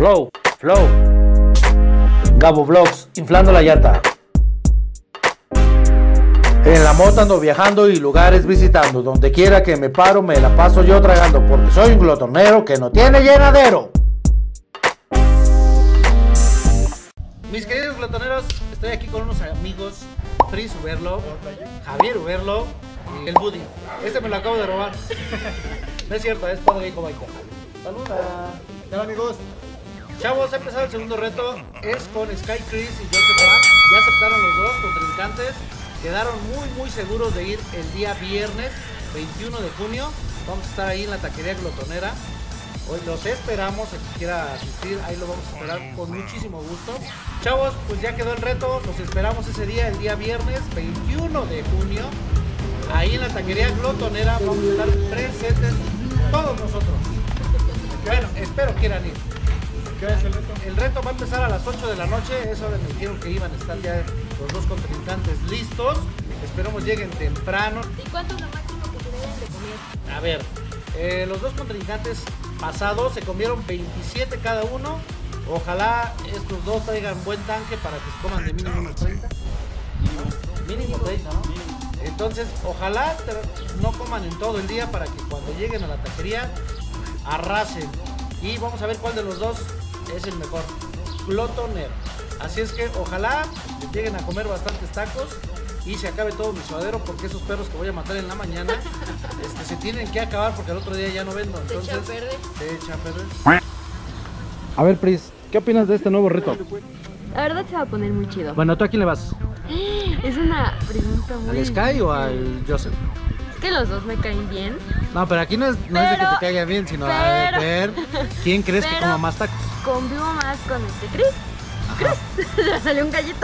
Flow. Gabo Vlogs, inflando la llanta. En la moto ando viajando y lugares visitando. Donde quiera que me paro me la paso yo tragando. Porque soy un glotonero que no tiene llenadero. Mis queridos glotoneros, estoy aquí con unos amigos. Pris Uberlo, Javier Uberlo y el Buddy. Este me lo acabo de robar. No es cierto, es Padre Hijo Baico. Saluda. Hola amigos. Chavos, ha empezado el segundo reto. Es con Sky Chris y Joseph Max. Ya aceptaron los dos contrincantes. Quedaron muy seguros de ir el día viernes 21 de junio. Vamos a estar ahí en la taquería glotonera. Hoy los esperamos, el que quiera asistir, ahí lo vamos a esperar con muchísimo gusto. Chavos, pues ya quedó el reto, los esperamos ese día, el día viernes 21 de junio. Ahí en la taquería glotonera vamos a estar presentes todos nosotros. Bueno, espero quieran ir. ¿Qué es el reto? El reto va a empezar a las 8 de la noche, eso me dijeron que iban a estar ya los dos contrincantes listos. Esperemos lleguen temprano. ¿Y cuánto es lo máximo que se deben de comer? A ver, los dos contrincantes pasados se comieron 27 cada uno. Ojalá estos dos traigan buen tanque para que se coman de mínimo unos 30. Mínimo 30, ¿no? Entonces, ojalá no coman en todo el día para que cuando lleguen a la taquería arrasen. Y vamos a ver cuál de los dos es el mejor glotonero. Así es que ojalá lleguen a comer bastantes tacos y se acabe todo mi suadero, porque esos perros que voy a matar en la mañana se tienen que acabar porque el otro día ya no vendo. Entonces, ¿Se echan a perder? se echan a perder. A ver, Pris, ¿qué opinas de este nuevo reto? La verdad se va a poner muy chido. Bueno, ¿tú a quién le vas? Es una pregunta muy... ¿Al Sky o al Joseph? Es que los dos me caen bien. No, pero aquí no es de que te caiga bien, sino a ver quién crees que coma más tacos. Convivo más con Chris. Chris, se le salió un gallito.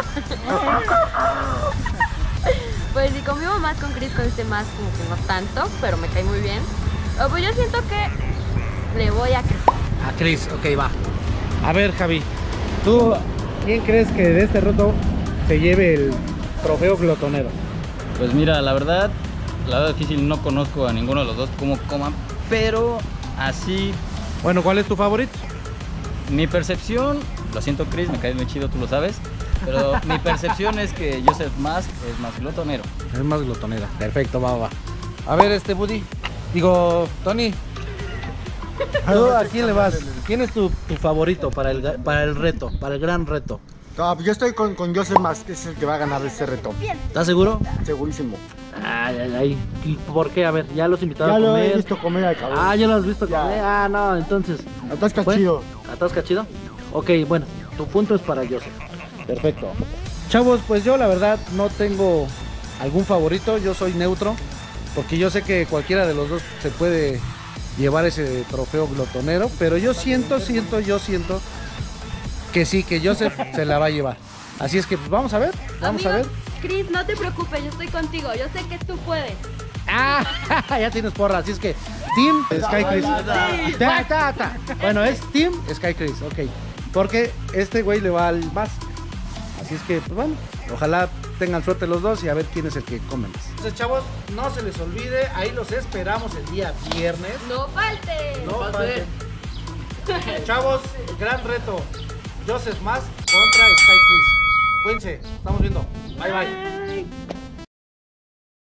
Pues si convivo más con Chris, con este más como que no tanto, pero me cae muy bien. Pues yo siento que le voy a Chris. A Chris, ok, va. A ver, Javi, ¿tú quién crees que de este reto se lleve el trofeo glotonero? Pues mira, la verdad difícil, no conozco a ninguno de los dos cómo coman, pero así, Bueno, ¿cuál es tu favorito? mi percepción, lo siento Chris, me caes muy chido, tú lo sabes, pero mi percepción es que Joseph Mask es más glotonero. Es más glotonera. Perfecto, va. A ver, Buddy. Digo, Tony. ¿Tú a quién le vas? ¿Quién es tu favorito para el reto, para el gran reto? No, yo estoy con Joseph Max, que es el que va a ganar este reto. ¿Estás seguro? Segurísimo. Ay. ¿Y por qué? A ver, ya los invitaron Ya a lo comer. he visto comer al cabrón. Ah, ya lo has visto Ya. comer. Ah, no, entonces. Atasca Bueno, chido. ¿Atasca chido? Ok, bueno, tu punto es para Joseph. Perfecto. Chavos, pues yo la verdad no tengo algún favorito, yo soy neutro, porque yo sé que cualquiera de los dos se puede llevar ese trofeo glotonero, pero yo siento que sí, que Joseph se la va a llevar. Así es que pues, vamos a ver. Chris, no te preocupes, yo estoy contigo. Yo sé que tú puedes. Ah, ya tienes porra, así es que Team Sky Chris. Ta. Bueno, es Team Sky Chris, ok. Porque este güey le va al más. Así es que, pues bueno, ojalá tengan suerte los dos y a ver quién es el que come más. Entonces, chavos, no se les olvide, ahí los esperamos el día viernes. ¡No falte! No falten. Chavos, gran reto. Joseph Mask contra Sky Chris. Cuídense, estamos viendo. Bye.